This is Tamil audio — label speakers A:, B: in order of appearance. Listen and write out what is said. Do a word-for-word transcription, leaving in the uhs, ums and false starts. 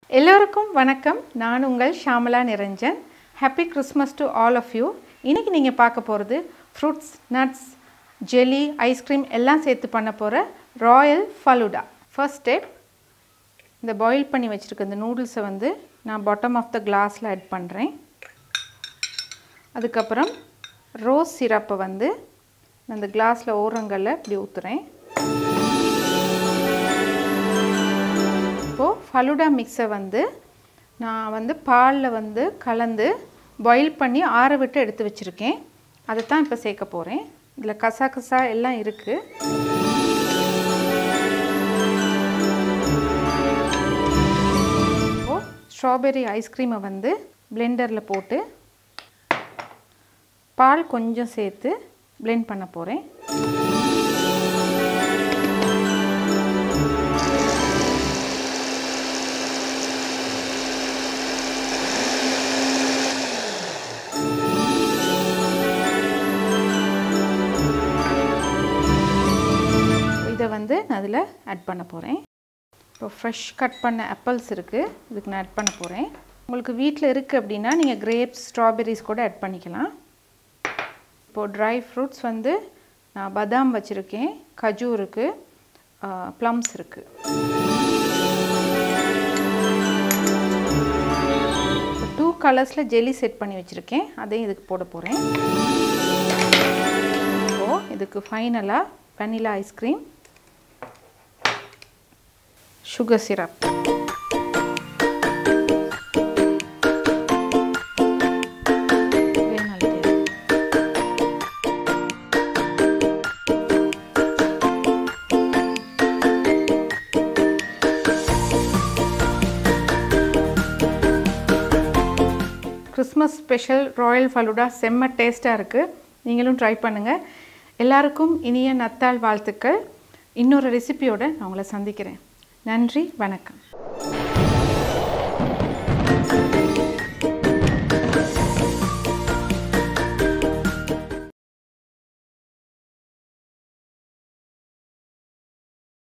A: எல்லோருக்கும் வணக்கம். நான் உங்கள் Shamala Niranjan. Happy Christmas to all of you. இன்றைக்கி நீங்கள் பார்க்க போகிறது ஃப்ரூட்ஸ், நட்ஸ், ஜெல்லி, ஐஸ்கிரீம் எல்லாம் சேர்த்து பண்ண போகிற ராயல் ஃபலூடா. ஃபர்ஸ்ட் ஸ்டெப், இந்த பாயில் பண்ணி வச்சுருக்க இந்த நூடுல்ஸை வந்து நான் பாட்டம் ஆஃப் த கிளாஸில் ஆட் பண்ணுறேன். அதுக்கப்புறம் ரோஸ் சிரப்பை வந்து அந்த கிளாஸில் ஓரங்களில் இப்படி ஊற்றுறேன். இப்போது ஃபலூடா மிக்ஸை வந்து நான் வந்து பாலில் வந்து கலந்து பாயில் பண்ணி ஆற விட்டு எடுத்து வச்சுருக்கேன். அதை தான் இப்போ சேர்க்க போகிறேன். இதில் கசா கசா எல்லாம் இருக்குது. இப்போது ஸ்ட்ராபெர்ரி ஐஸ்கிரீமை வந்து பிளெண்டரில் போட்டு பால் கொஞ்சம் சேர்த்து பிளெண்ட் பண்ண போகிறேன். இதை வந்து நான் அதில் ஆட் பண்ண போகிறேன். இப்போ ஃப்ரெஷ் கட் பண்ண ஆப்பிள்ஸ் இருக்குது, இதுக்கு நான் ஆட் பண்ண போகிறேன். உங்களுக்கு வீட்டில் இருக்குது அப்படின்னா நீங்கள் கிரேப்ஸ், ஸ்ட்ராபெரிஸ் கூட ஆட் பண்ணிக்கலாம். இப்போது ட்ரை ஃப்ரூட்ஸ் வந்து நான் பாதாம் வச்சுருக்கேன், கஜு இருக்குது, ப்ளம்ஸ் இருக்குது. டூ கலர்ஸில் ஜெல்லி செட் பண்ணி வச்சுருக்கேன், அதையும் இதுக்கு போட போகிறேன். இப்போது இதுக்கு ஃபைனலாக vanilla ice cream, sugar syrup, Christmas special royal falooda செம்ம டேஸ்ட்டாக இருக்குது. நீங்களும் ட்ரை பண்ணுங்கள். எல்லாருக்கும் இனிய நத்தாள் வாழ்த்துக்கள். இன்னொரு ரெசிபியோடு நான் உங்களை சந்திக்கிறேன். நன்றி, வணக்கம்.